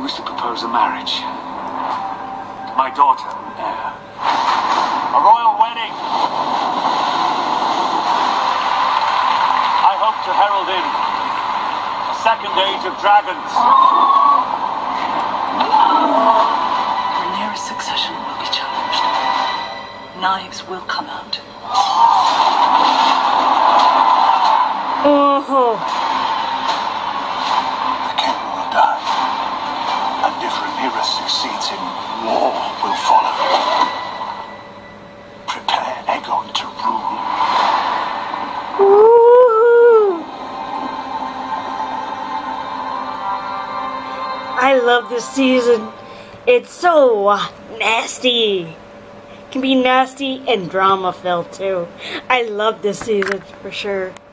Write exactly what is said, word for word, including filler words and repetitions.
wish to propose a marriage. My daughter, heir. A royal wedding. I hope to herald in a second age of dragons. The nearest succession will be challenged. Knives will come out. Oh. The king will die. And if Rhaenyra succeeds him, war will follow. Prepare Aegon to rule. Ooh. I love this season. It's so uh, nasty. It can be nasty and drama filled too. I love this season for sure.